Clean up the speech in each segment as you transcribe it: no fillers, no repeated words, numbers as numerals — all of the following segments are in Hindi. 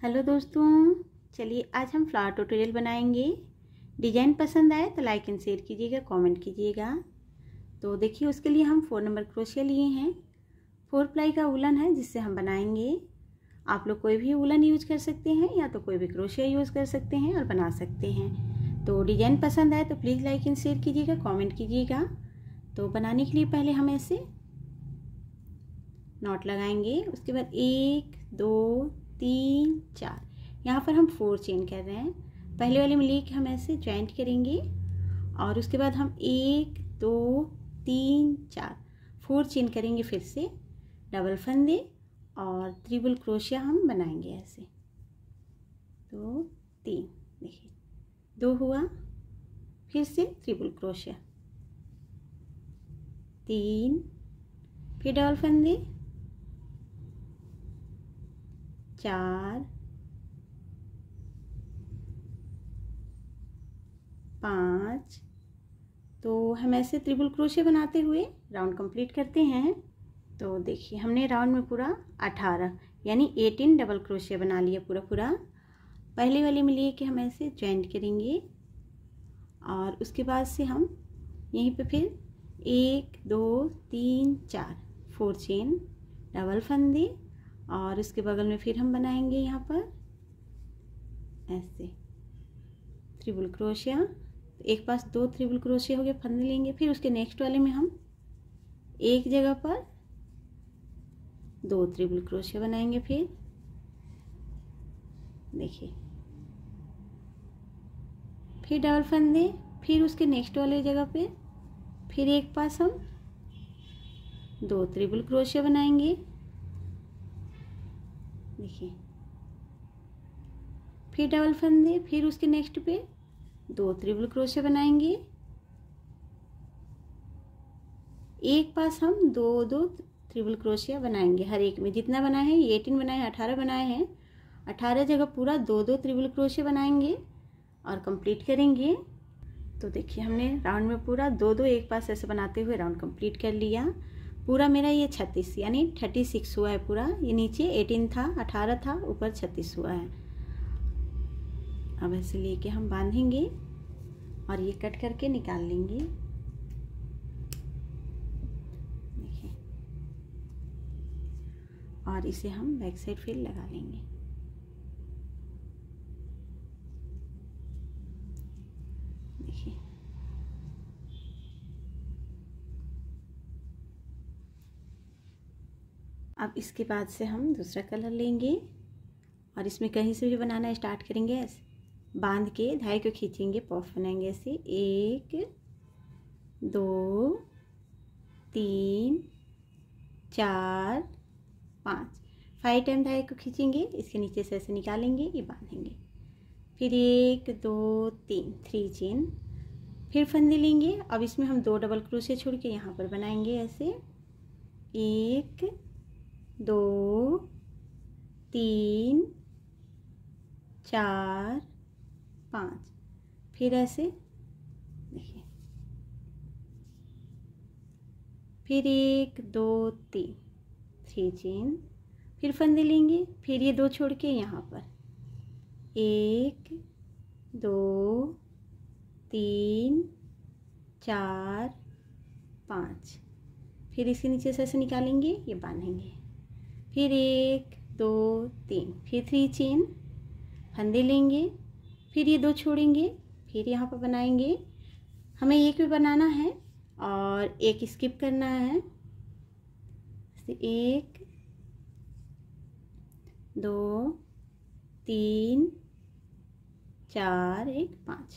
हेलो दोस्तों, चलिए आज हम फ्लावर ट्यूटोरियल बनाएंगे। डिज़ाइन पसंद आए तो लाइक एंड शेयर कीजिएगा, कमेंट कीजिएगा। तो देखिए उसके लिए हम 4 नंबर क्रोशिया लिए हैं। 4 प्लाई का वूलन है जिससे हम बनाएंगे। आप लोग कोई भी वूलन यूज कर सकते हैं या तो कोई भी क्रोशिया यूज कर सकते हैं और बना सकते हैं। तो डिज़ाइन पसंद आए तो प्लीज़ लाइक एंड शेयर कीजिएगा, कॉमेंट कीजिएगा। तो बनाने के लिए पहले हम ऐसे नॉट लगाएंगे। उसके बाद 1 2 3 4 यहाँ पर हम 4 चेन कर रहे हैं। पहले वाले में लेके हम ऐसे ज्वाइंट करेंगे और उसके बाद हम 1 2 3 4 चेन करेंगे। फिर से डबल फंदे और ट्रिपल क्रोशिया हम बनाएंगे ऐसे। 2 3 देखिए 2 हुआ, फिर से ट्रिपल क्रोशिया 3, फिर डबल फंदे 4 5। तो हम ऐसे ट्रिपल क्रोशिया बनाते हुए राउंड कंप्लीट करते हैं। तो देखिए हमने राउंड में पूरा 18 यानी 18 डबल क्रोशिया बना लिया पूरा। पहले वाले में लिए कि हम ऐसे ज्वाइंट करेंगे और उसके बाद से हम यहीं पे फिर 1 2 3 4 चेन डबल फंदे और उसके बगल में फिर हम बनाएंगे यहाँ पर ऐसे ट्रिपल क्रोशिया। एक पास 2 ट्रिपल क्रोशिया हो गया, फंदे लेंगे। फिर उसके नेक्स्ट वाले में हम एक जगह पर 2 ट्रिपल क्रोशिया बनाएंगे। फिर देखिए फिर डबल फंदे, फिर उसके नेक्स्ट वाले जगह पे फिर एक पास हम 2 ट्रिपल क्रोशिया बनाएंगे। देखिए फिर डबल फंदे, फिर उसके नेक्स्ट पे 2 ट्रिपल क्रोशिया बनाएंगे। एक पास हम 2 ट्रिपल क्रोशिया बनाएंगे हर एक में। जितना बनाए हैं, 18 बनाए हैं, 18 बनाए हैं, 18 जगह पूरा 2 ट्रिपल क्रोशिया बनाएंगे और कंप्लीट करेंगे। तो देखिए हमने राउंड में पूरा 2 एक पास ऐसे बनाते हुए राउंड कंप्लीट कर लिया। पूरा मेरा ये 36 यानी 36 हुआ है पूरा। ये नीचे 18 था, 18 था, ऊपर 36 हुआ है। अब ऐसे लेके हम बांधेंगे और ये कट करके निकाल लेंगे। देखिए और इसे हम बैक साइड फिर लगा लेंगे। देखिए अब इसके बाद से हम दूसरा कलर लेंगे और इसमें कहीं से भी बनाना स्टार्ट करेंगे। ऐसे बांध के धागे को खींचेंगे, पॉफ बनाएंगे ऐसे 1 2 3 4 5 टाइम धागे को खींचेंगे। इसके नीचे से ऐसे निकालेंगे, ये बांधेंगे। फिर 1 2 3 चेन, फिर फंदे लेंगे। अब इसमें हम 2 डबल क्रोशिया छोड़ के यहाँ पर बनाएंगे ऐसे 1 2 3 4 5। फिर ऐसे देखिए फिर 1 2 3 चेन, फिर फंदे लेंगे। फिर ये 2 छोड़ के यहाँ पर 1 2 3 4 5। फिर इसके नीचे से ऐसे निकालेंगे, ये बांधेंगे। फिर 1 2 3, फिर 3 चेन, फंदे लेंगे। फिर ये 2 छोड़ेंगे, फिर यहाँ पर बनाएंगे। हमें एक भी बनाना है और एक स्किप करना है। 1 2 3 4 1 5।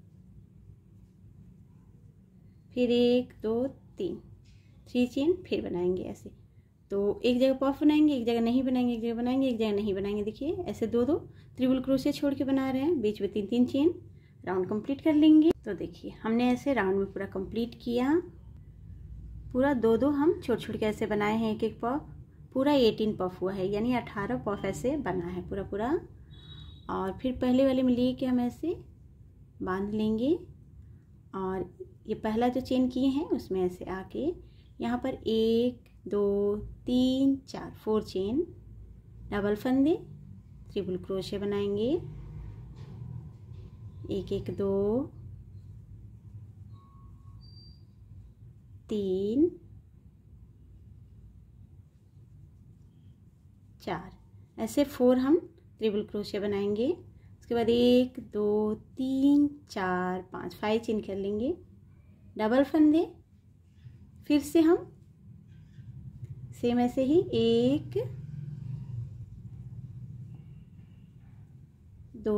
फिर 1 2 3 चेन, फिर बनाएंगे ऐसे। तो एक जगह पफ बनाएंगे, एक जगह नहीं बनाएंगे, एक जगह बनाएंगे, एक जगह नहीं बनाएंगे। देखिए ऐसे 2 ट्रिपल क्रोशिया छोड़ के बना रहे हैं, बीच में 3 चेन। राउंड कंप्लीट कर लेंगे। तो देखिए हमने ऐसे राउंड में पूरा कंप्लीट किया। पूरा 2 हम छोड़ के ऐसे बनाए हैं, एक पफ। पूरा 18 पफ हुआ है यानी 18 पफ ऐसे बना है पूरा। और फिर पहले वाले में लिए कि हम ऐसे बांध लेंगे और ये पहला जो चेन किए हैं उसमें ऐसे आके यहाँ पर 1 2 3 4 चेन, डबल फंदे ट्रिपल क्रोशे बनाएंगे। 1 1 2 3 4, ऐसे 4 हम ट्रिपल क्रोशे बनाएंगे। उसके बाद 1 2 3 4 5 5 चेन कर लेंगे, डबल फंदे। फिर से हम सेम ऐसे ही 1 2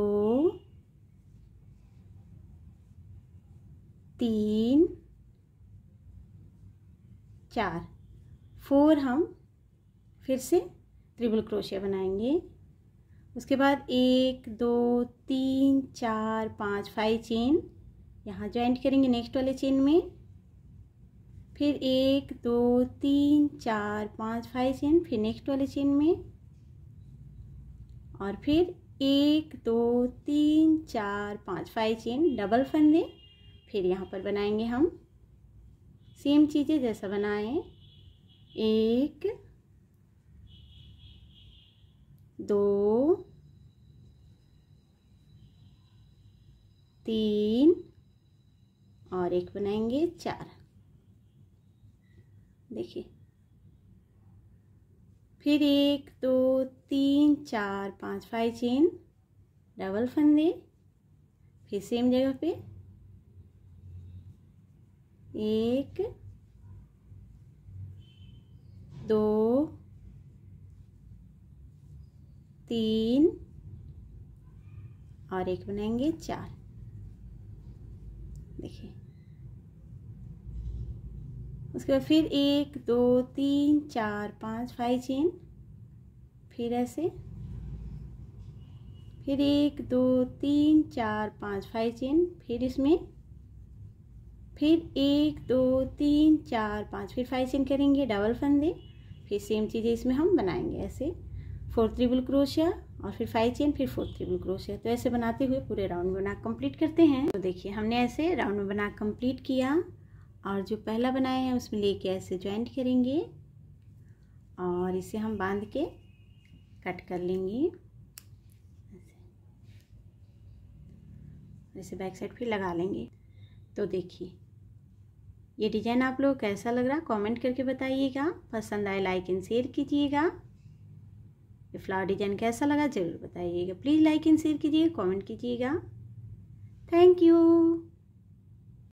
3 4 4 हम फिर से ट्रिपल क्रोशिया बनाएंगे। उसके बाद 1 2 3 4 5 5 चेन यहाँ ज्वाइंट करेंगे नेक्स्ट वाले चेन में। फिर 1 2 3 4 5 5 चेन, फिर नेक्स्ट वाले चेन में, और फिर 1 2 3 4 5 5 चेन, डबल फंदे। फिर यहाँ पर बनाएंगे हम सेम चीज़ें जैसा बनाए, 1 2 3 और एक बनाएंगे 4। देखिए, फिर 1 2 3 4 5 5 चेन, डबल फंदे। फिर सेम जगह पे 1 2 3 और एक बनाएंगे 4। देखिए, उसके बाद फिर 1 2 3 4 5 5 चेन, फिर ऐसे, फिर 1 2 3 4 5 5 चेन, फिर इसमें, फिर 1 2 3 4 5, फिर 5 चेन करेंगे, डबल फंदे। फिर सेम चीज़ें इसमें हम बनाएंगे ऐसे 4 ट्रिपल क्रोशिया और फिर 5 चेन, फिर 4 ट्रिपल क्रोशिया। तो ऐसे बनाते हुए पूरे राउंड में बना कंप्लीट करते हैं। तो देखिए, हमने ऐसे राउंड में बना कंप्लीट किया, और जो पहला बनाए हैं उसमें लेके ऐसे ज्वाइंट करेंगे और इसे हम बांध के कट कर लेंगे। ऐसे बैक साइड फिर लगा लेंगे। तो देखिए, ये डिज़ाइन आप लोग कैसा लग रहा कमेंट करके बताइएगा। पसंद आए लाइक एंड शेयर कीजिएगा। ये फ्लावर डिज़ाइन कैसा लगा ज़रूर बताइएगा। प्लीज़ लाइक एंड शेयर कीजिए, कमेंट कीजिएगा। Thank you.